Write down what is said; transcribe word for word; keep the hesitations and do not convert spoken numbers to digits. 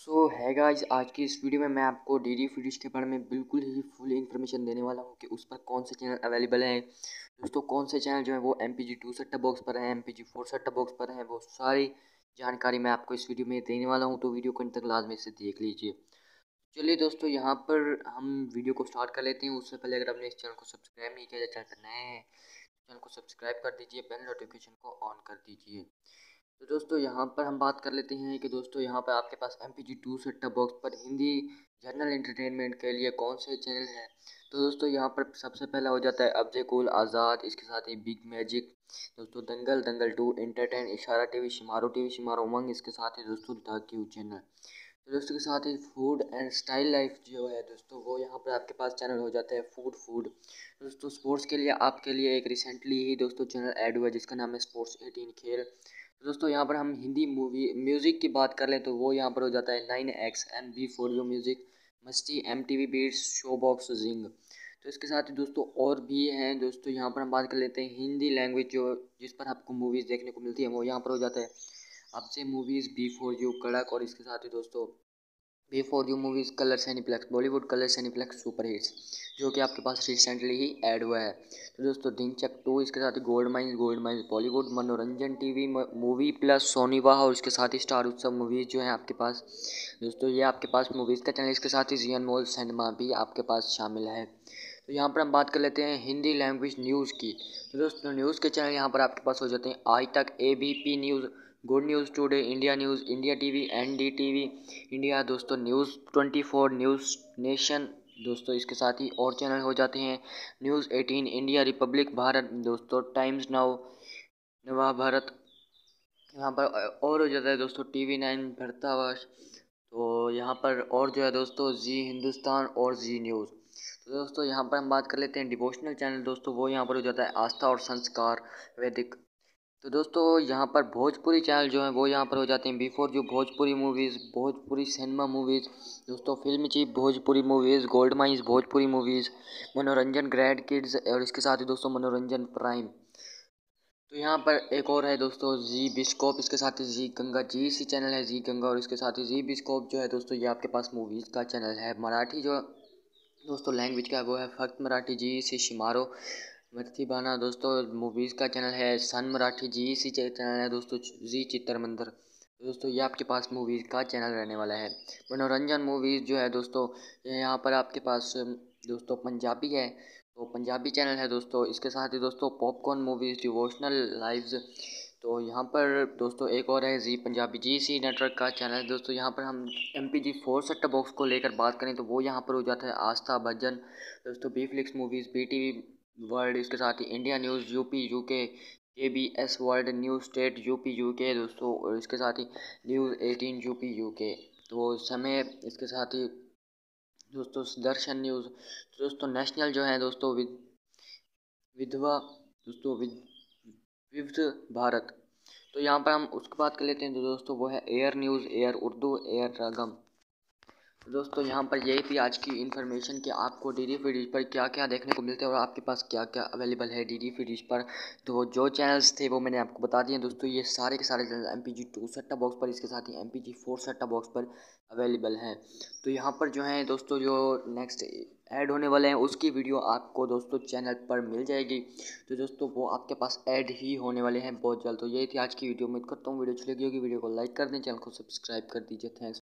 सो है गाइस, आज की इस वीडियो में मैं आपको डी डी फ्री डिश के बारे में बिल्कुल ही फुल इन्फॉर्मेशन देने वाला हूँ कि उस पर कौन से चैनल अवेलेबल हैं। दोस्तों, कौन से चैनल जो है वो M P G two set top box पर हैं, M P G four set top box पर हैं, वो सारी जानकारी मैं आपको इस वीडियो में देने वाला हूँ। तो वीडियो को अंत तक लाजमी से देख लीजिए। चलिए दोस्तों, यहाँ पर हम वीडियो को स्टार्ट कर लेते हैं। उससे पहले अगर आपने इस चैनल को सब्सक्राइब नहीं किया, चैनल पर नए हैं चैनल को सब्सक्राइब कर दीजिए, बेल नोटिफिकेशन को ऑन कर दीजिए। तो दोस्तों, यहाँ पर हम बात कर लेते हैं कि दोस्तों यहाँ पर आपके पास M P G two set top box पर हिंदी जनरल एंटरटेनमेंट के लिए कौन से चैनल हैं। तो दोस्तों, यहाँ पर सबसे पहला हो जाता है अब जे कूल आज़ाद, इसके साथ ही बिग मैजिक, दोस्तों Dangal, Dangal two, entertain, Ishara TV, Shemaroo TV, Shemaroo Umang, इसके साथ ही दोस्तों द क्यू चैनल। तो दोस्तों के साथ ही फूड एंड स्टाइल लाइफ जो है दोस्तों, वो यहाँ पर आपके पास चैनल हो जाता है फूड फूड। दोस्तों, स्पोर्ट्स के लिए आपके लिए एक रिसेंटली ही दोस्तों चैनल ऐड हुआ है जिसका नाम है स्पोर्ट्स एटीन खेल। तो दोस्तों, यहाँ पर हम हिंदी मूवी म्यूज़िक की बात कर लें तो वो यहाँ पर हो जाता है nine X M B for you music, Masti, M T V Beats, Show Box, Zing. तो इसके साथ ही दोस्तों और भी हैं। दोस्तों, यहाँ पर हम बात कर लेते हैं हिंदी लैंग्वेज जो जिस पर आपको मूवीज़ देखने को मिलती है, वो यहाँ पर हो जाता है अब से मूवीज़, बी फॉर यू, कड़क, और इसके साथ ही दोस्तों B for you movies, colour Cineplex, Bollywood colour Cineplex super hits, जो कि आपके पास रिसेंटली ही ऐड हुआ है। तो दोस्तों ढिंचक टू, इसके साथ ही Gold Mines, Gold Mines Bollywood, Manoranjan TV movie plus, Soni वाह, और इसके साथ ही स्टार उत्सव मूवीज़ जो है आपके पास। दोस्तों, ये आपके पास मूवीज़ का चैनल, इसके साथ ही जी एन मॉल सिनेमा भी आपके पास शामिल है। तो यहाँ पर हम बात कर लेते हैं हिंदी लैंग्वेज न्यूज़ की। तो दोस्तों, न्यूज़ के चैनल यहाँ पर आपके पास हो जाते हैं Aaj Tak, A B P news, good news today, India news, India TV, N D TV India, दोस्तों news twenty four, news nation. दोस्तों, इसके साथ ही और चैनल हो जाते हैं news eighteen, India, republic Bharat, दोस्तों टाइम्स नाउ, नवा भारत। यहाँ पर और हो जाता है दोस्तों टीवी नाइन, भरतावास। तो यहाँ पर और जो है दोस्तों जी हिंदुस्तान और जी न्यूज़। तो दोस्तों, यहाँ पर हम बात कर लेते हैं डिवोशनल चैनल। दोस्तों, वो यहाँ पर हो जाता है आस्था और संस्कार वैदिक। तो दोस्तों, यहाँ पर भोजपुरी चैनल जो है वो यहाँ पर हो जाते हैं बिफोर जो Bhojpuri movies, Bhojpuri cinema movies, दोस्तों फिल्म चीफ Bhojpuri movies, gold mines Bhojpuri movies, Manoranjan grand kids, और इसके साथ ही दोस्तों मनोरंजन प्राइम। तो यहाँ पर एक और है दोस्तों जी बिस्कोप, इसके साथ ही जी गंगा, जी सी चैनल है जी गंगा, और इसके साथ ही जी बिस्कोप जो है दोस्तों, ये आपके पास मूवीज़ का चैनल है। मराठी जो दोस्तों लैंग्वेज का है वो है फक्त मराठी, जी सी शिमारो मराठीबाना। दोस्तों, मूवीज़ का चैनल है सन मराठी, जी सी चैनल है दोस्तों जी चित्र मंदिर। तो दोस्तों, ये आपके पास मूवीज़ का चैनल रहने वाला है। मनोरंजन मूवीज़ जो है दोस्तों, ये यहाँ पर आपके पास दोस्तों पंजाबी है, तो पंजाबी चैनल है दोस्तों। इसके साथ ही दोस्तों पॉपकॉर्न मूवीज़, डिवोशनल लाइव्स। तो यहाँ पर दोस्तों एक और है जी पंजाबी, जी सी नेटवर्क का चैनल। दोस्तों, यहाँ पर हम M P G four set top box को लेकर बात करें तो वो यहाँ पर हो जाता है आस्था, भजन, दोस्तों B flix movies, B T V world, इसके साथ ही India news, U P U K, K B S world news state, U P U K दोस्तों, और इसके साथ ही news eighteen U P U K. तो समय, इसके साथ ही दोस्तों दर्शन न्यूज़। तो दोस्तों नेशनल जो है दोस्तों विद विधवा, दोस्तों विद विविध भारत। तो यहाँ पर हम उसकी बात कर लेते हैं तो दोस्तों वो है AIR news, AIR Urdu, AIR Ragam. तो दोस्तों, यहाँ पर यही थी आज की इन्फॉर्मेशन कि आपको डी डी फ्री डिश पर क्या क्या देखने को मिलता है और आपके पास क्या क्या अवेलेबल है डी डी फ्री डिश पर। तो जो चैनल्स थे वो मैंने आपको बता दिए दोस्तों। ये सारे के सारे channel M P G two set top box पर, इसके साथ ही M P G four set top box available अवेलेबल हैं। तो यहाँ पर जो है दोस्तों जो नेक्स्ट ऐड होने वाले हैं उसकी वीडियो आपको दोस्तों चैनल पर मिल जाएगी। तो दोस्तों, वो आपके पास ऐड ही होने वाले हैं बहुत जल्द। तो यही थी आज की वीडियो। उम्मीद करता हूँ वीडियो अच्छी लगी होगी। वीडियो को लाइक कर दें, चैनल को सब्सक्राइब कर दीजिए। थैंक्स।